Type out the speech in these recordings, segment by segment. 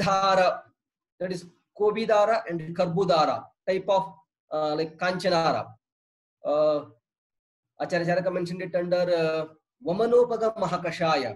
Kobidhara, that is Kobidara and Karbudara type of like Kanchanara. Acharya Charaka mentioned it under Vamanopaga Mahakashaya.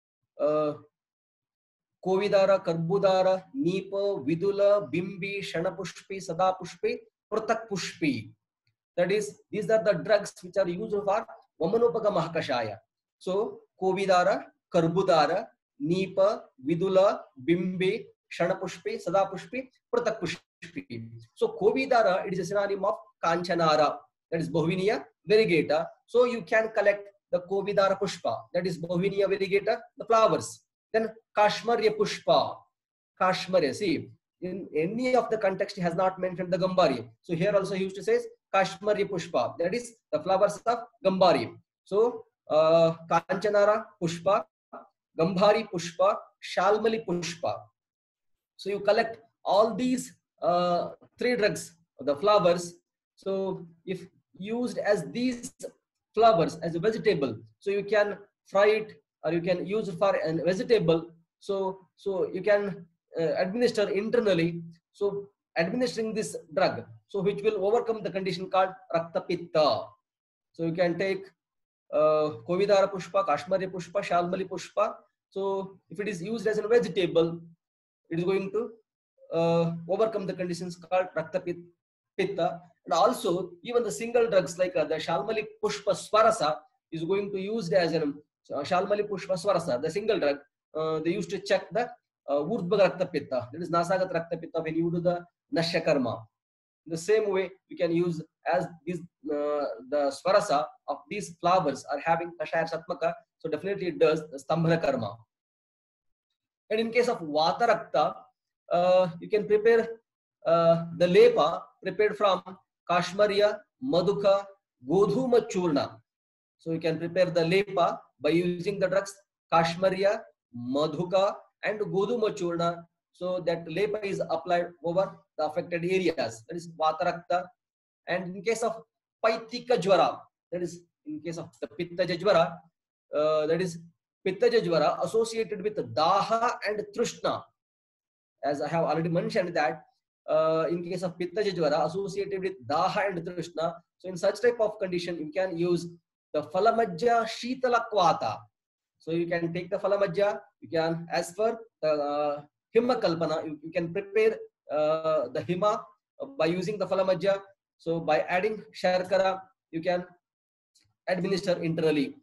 Kovidara, Karbudara, Nipa, Vidula, Bimbi, Shanapushpi, Sadapushpi, Pratak Pushpi. That is, these are the drugs which are used for Vamanopaga Mahakashaya. So, Kovidara, Karbudara, Nipa, Vidula, Bimbi, Shanapushpi, Sadapushpi, Pratak Pushpi. So, Kovidara, it is a synonym of Kanchanara, that is Bohvinia variegata. So, you can collect the Kovidara Pushpa, that is Bohvinia variegata, the flowers. Then Kashmarya Pushpa, Kashmarya. See, in any of the context, he has not mentioned the Gambari. So here also he used to say Kashmarya Pushpa, that is the flowers of Gambari. So Kanchanara Pushpa, Gambhari Pushpa, Shalmali Pushpa. So you collect all these three drugs, the flowers. So if used as these flowers as a vegetable, so you can fry it or you can use it for a vegetable. So you can administer internally. So administering this drug, so which will overcome the condition called Rakta Pitta. So you can take Kovidara Pushpa, Kashmarya Pushpa, Shalmali Pushpa. So if it is used as a vegetable, it is going to overcome the conditions called Rakta Pitta. And also even the single drugs like the Shalmali Pushpa Swarasa is going to be used as an Shalmali Pushpa Swarasa, the single drug. They used to check the Urdhva Rakta Pitta, that is Nasagat Rakta Pitta, when you do the Nashya Karma. In the same way, you can use as these the Swarasa of these flowers are having Kashaya Satmaka, so definitely it does the Stambhana Karma. And in case of Vata Rakta, you can prepare the Lepa prepared from Kashmarya, Madhuka, Godhuma Churna. So you can prepare the Lepa by using the drugs Kashmarya, Madhuka and Godhuma Churna. So that Lepa is applied over the affected areas. That is Vata Rakta. And in case of Paitika Jwara, that is in case of the Pittaja Jwara, that is Pittaja Jwara associated with Daha and Trishna. As I have already mentioned that in case of Pittaja Jwara associated with Daha and Trishna, so in such type of condition, you can use the Phalamajja Shitala Kvata. So you can take the Phalamajja, you can, as per the Hima Kalpana, you can prepare the Hima by using the Phalamajja. So by adding Sharkara, you can administer internally.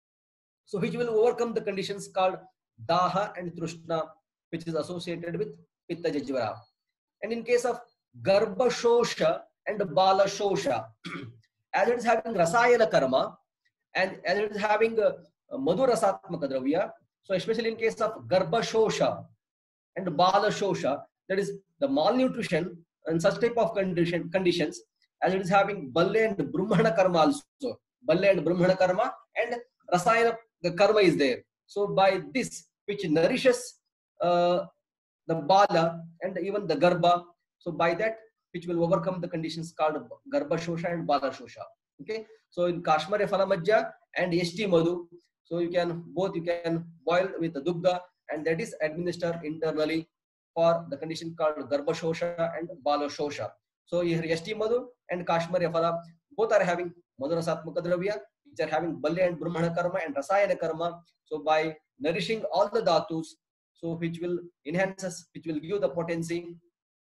So which will overcome the conditions called Daha and Trishna, which is associated with Pittaja Jwara. And in case of Garbha Shosha and Bala Shosha, as it is having Rasayana Karma and as it is having Madhu Rasatmaka Dravya, so especially in case of Garbha Shosha and Bala Shosha, that is the malnutrition and such type of conditions, as it is having Balle and Brahmana Karma also. Balle and Brahmana Karma and Rasayana the Karma is there. So by this, which nourishes the Bala and even the Garbha, so by that, which will overcome the conditions called Garbha Shosha and Bala Shosha. Okay. So in Kashmarya Phalamajja and Yashti Madhu, so you can boil with the Dugdha and that is administered internally for the condition called Garbha Shosha and Bala Shosha. So here Yashti Madhu and Kashmarya Phala both are having Madhurasatmaka Dravya, which are having Balle and Brahmana Karma and Rasayana Karma. So by nourishing all the Dhatus, so which will enhance us, which will give the potency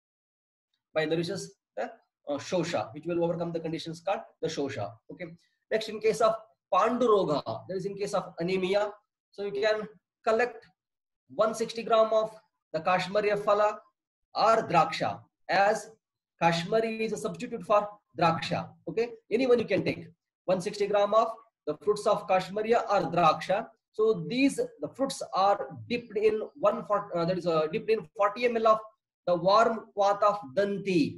by nourishes the Shosha, which will overcome the conditions called the Shosha. Okay. Next, in case of Panduroga, that is in case of anemia, so you can collect 160 gram of the Kashmarya Phala or Draksha, as Kashmari is a substitute for Draksha. Okay, anyone you can take 160 gram of the fruits of Kashmarya or Draksha. So these the fruits are dipped in dipped in 40 ml of the warm kvata of Danti.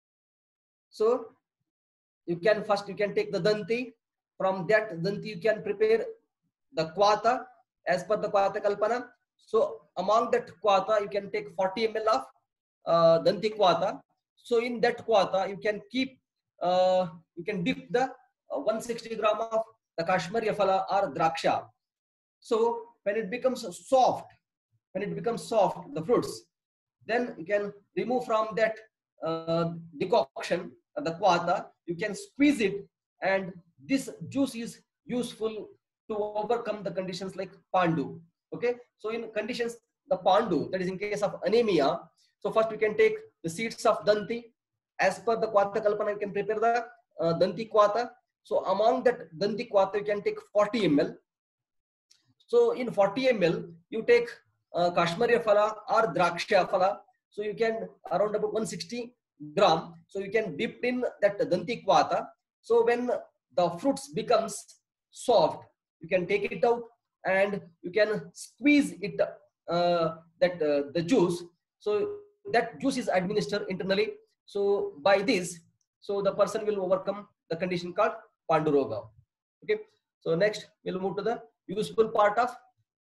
So you can take the Danti. From that Danti you can prepare the kvata as per the kvata kalpana. So among that kvata you can take 40 ml of Danti kvata. So in that kvata you can keep you can dip the 160 gram of the Kashmarya Phala or Draksha. So when it becomes soft, the fruits, then you can remove from that decoction, the kvata, you can squeeze it, and this juice is useful to overcome the conditions like pandu. Okay, so in conditions the pandu, that is in case of anemia, so first we can take the seeds of danti. As per the kvata kalpana, you can prepare the danti kvata. So among that danti kvata, you can take 40 ml. So in 40 ml, you take Kashmiri phala or Draksha phala. So you can around about 160 gram. So you can dip in that danti kvata. So when the fruits becomes soft, you can take it out and you can squeeze it, the juice. So that juice is administered internally. So by this, so the person will overcome the condition called Panduroga. Okay. So next we'll move to the useful part of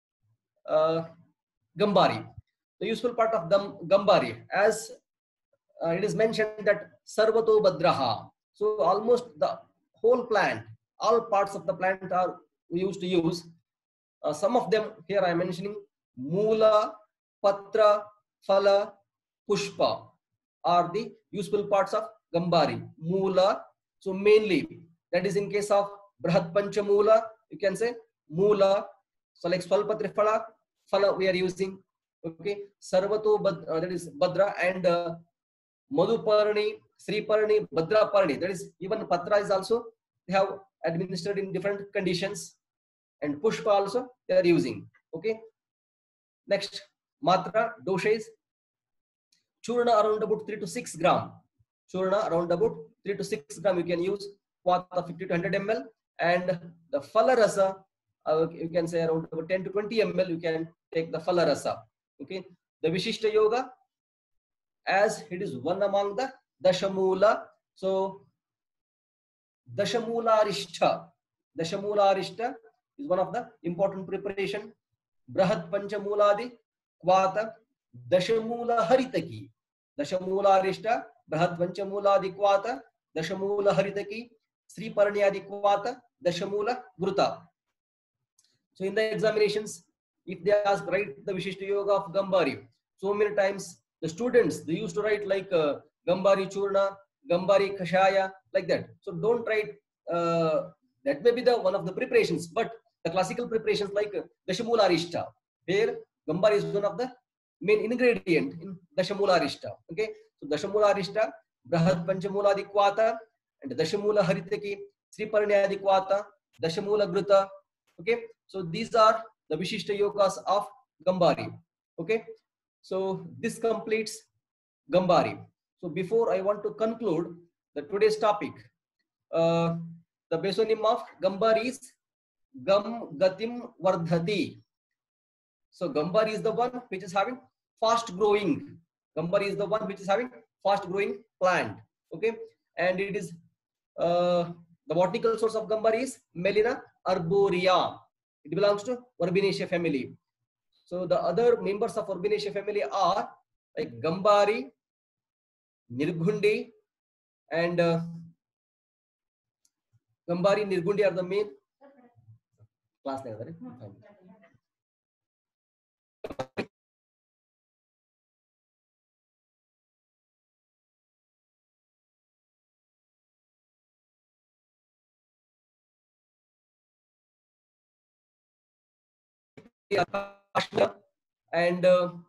Gambari. The useful part of Gambari, as it is mentioned that Sarvato Badraha. So almost the whole plant, all parts of the plant are used to use. Some of them here I am mentioning: Moola, Patra, Phala, Pushpa are the useful parts of Gambari. Moola, so mainly that is in case of Brahat Panchamoola, you can say Moola. So like Swalpatri Phala we are using. Okay, Sarvato that is Badra, and Madhuparni, Sriparni, Bhadraparni, that is even Patra is also they have administered in different conditions, and Pushpa also they are using. Okay, next Matra, dosage, Churna around about 3 to 6 gram. Churna around about 3 to 6 gram you can use, Kvata 50 to 100 ml, and the Phalarasa, you can say around about 10 to 20 ml you can take the Phalarasa. Okay, the Vishishta Yoga, as it is one among the Dashamula. So Dashamula Arishta is one of the important preparation. Brahat Panchamuladi, Kvata, Dashamula Haritaki, Dashamula Arishta, Brahat Panchamuladi Kvata, Dashamula Haritaki, Sri Paranyadi Kvata, Dashamula Gruta. So in the examinations, if they ask write the Vishishta Yoga of Gambari, so many times the students, they used to write like Gambari Churna, Gambari Kashaya, like that. So don't write, that may be the one of the preparations, but the classical preparations like Dashamula Arishta, where Gambari is one of the main ingredient in Dashamula Arishta. Okay, so Dashamula Arishta, Brahat Panchamula Dikwata, and Dashamula Haritaki, Sri Paranyadi Kwata, Dashamula Gruta. Okay, so these are the Vishishta Yogas of Gambari. Okay, so this completes Gambari. So before I want to conclude the today's topic, the basonym of Gambari is Gam Gatim Vardhati. So Gambari is the one which is having fast growing. Gambari is the one which is having fast growing plant. Okay, and it is the botanical source of Gambari is Melina arborea. It belongs to Urbinaceae family. So the other members of Urbinaceae family are like Gambari, Nirgundi, and Gambari, Nirgundi are the main class. And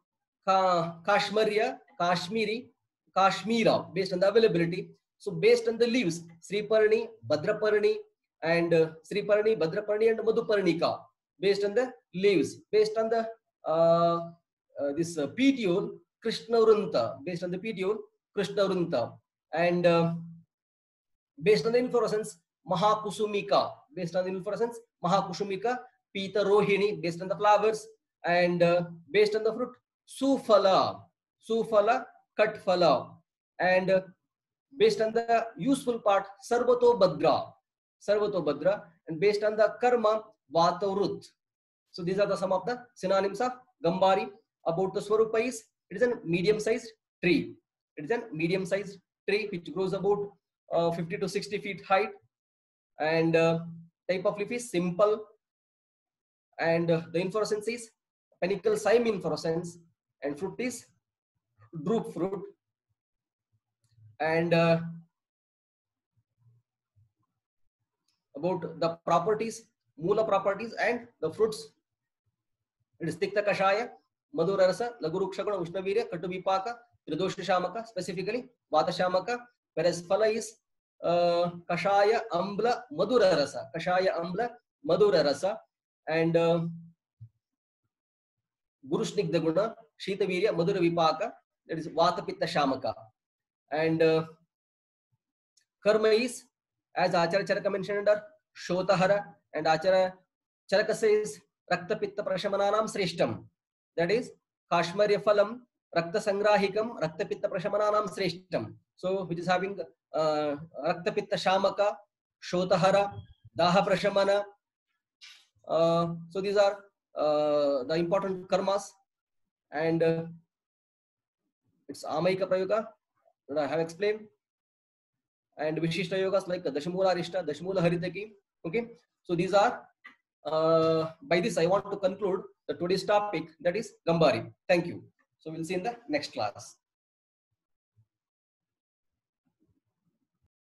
Kashmiri, Kashmira, based on the availability. So based on the leaves, Sriparni, Bhadraparni, and Sriparni, Bhadraparni, and Madhuparnika, based on the leaves. Based on the this petiole, Krishnarunta, based on the petiole, Krishnarunta, and based on the inflorescence, Mahakusumika, based on the inflorescence, Mahakusumika, Pita Rohini, based on the flowers, and based on the fruit, Sufala, Sufala, Katfala, and based on the useful part, Sarvato Bhadra, and based on the karma, Vatavrut. So these are the some of the synonyms of Gambari. About the Swarupa is, it is a medium-sized tree. It is a medium-sized tree which grows about 50 to 60 feet height, and type of leaf is simple, and the inflorescence is panicle cyme inflorescence, and fruit is drupe fruit. And about the properties, Mula properties and the fruits. It is Tikta Kashaya, Madhura Rasa, Lagurukshaguna, Ushnavirya, Katuvipaka, Tridosha Shamaka, specifically Vata Shamaka, whereas Phala is Kashaya, Ambla, Madhura Rasa, Kashaya, Ambla, Madhura Rasa, and Gurushnigdha Guna, Shitavirya, Madhura Vipaka, that is Vata Pitta Shamaka. And Karma is, as Acharya Charaka mentioned under Shotahara, and Acharya Charaka says Rakta Pitta Prashamananam Sreshtam. That is Kashmarya Phalam Rakta Sangrahikam Rakta Pitta Prashamananam Sreshtam. So which is having Rakta Pitta Shamaka, Shotahara, Daha Prashamana. So these are the important karmas, and it's Amaika Prayoga that I have explained. And Vishishta yogas like Dashamula Arishta, Dashamula Haritaki. Okay, so these are, by this I want to conclude the today's topic, that is Gambari. Thank you. So we'll see in the next class.